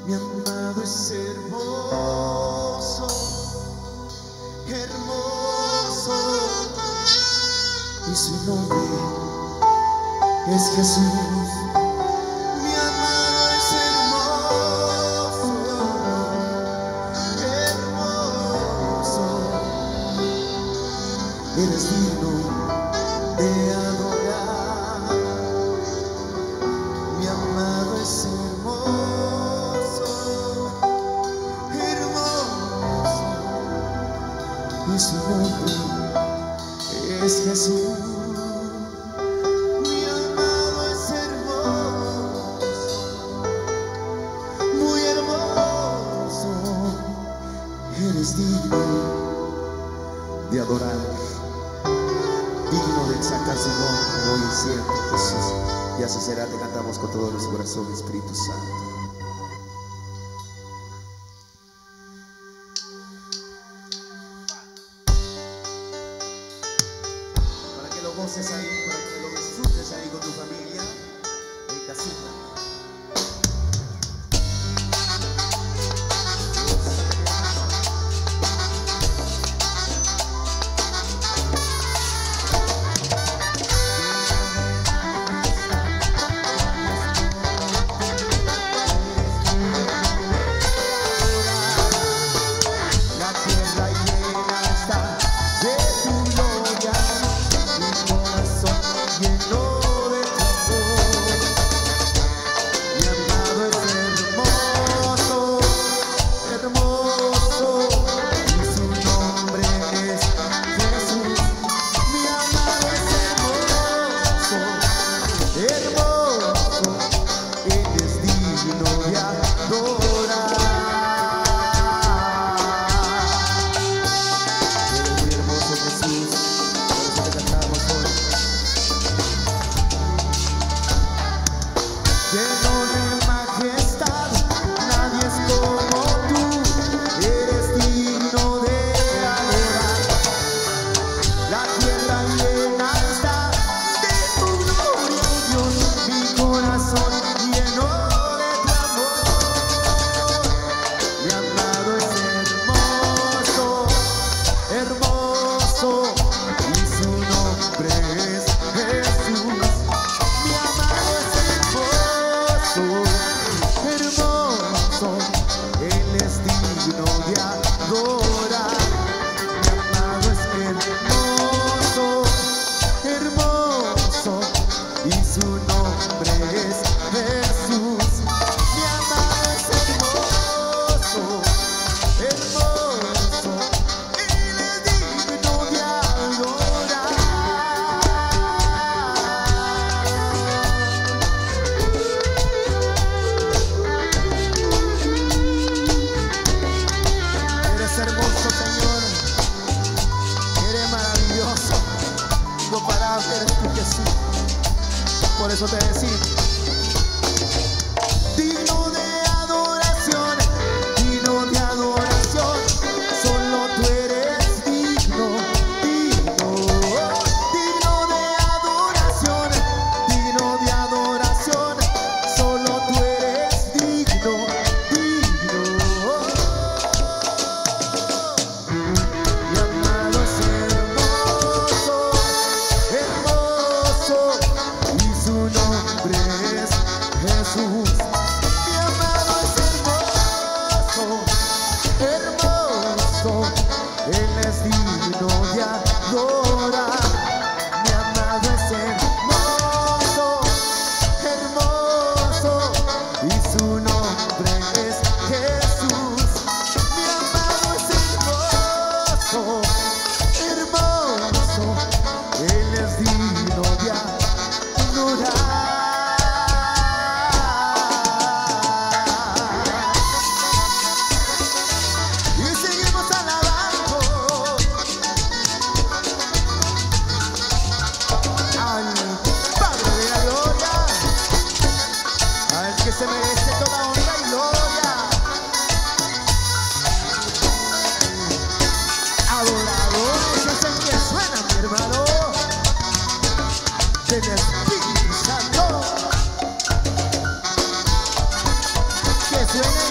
Mi amado es hermoso, hermoso, y su nombre es Jesús. Mi amado es hermoso, hermoso, eres digno de adorar. Mi amado es hermoso, hermoso, y su nombre es Jesús. Mi amado es hermoso, muy hermoso, eres digno de adorar, digno de exaltar su nombre hoy y siempre, Jesús. Y así será, te cantamos con todo nuestro corazón, Espíritu Santo. Para que lo goces ahí, para que lo disfrutes ahí con tu familia, en casita. Por eso te decimos, digno de adoración, solo tú eres digno, digno de adoración, solo tú eres digno, Mi amado es hermoso, hermoso, y su nombre es Jesús. Mi amado es hermoso, hermoso, Él es digno de adorar. Mi amado es hermoso, hermoso, y su nombre es Jesús. Mi amado es hermoso, hermoso, Él es digno de adorar. Y seguimos alabando al Padre de la gloria, al que se merece toda honra y gloria. Adoradores es el que suena, mi hermano, del Espíritu Santo. Que suene